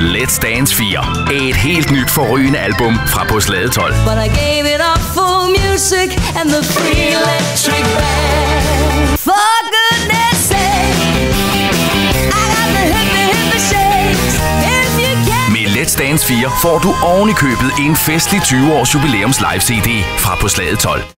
Let's Dance 4. Et helt nyt forrygende album fra På Slade 12. But I gave it up for music and the free electric band. For goodness sake, I got the hippie shakes. If you can. Med Let's Dance 4 får du oven i købet en festlig 20-års jubilæums live CD fra På Slade 12.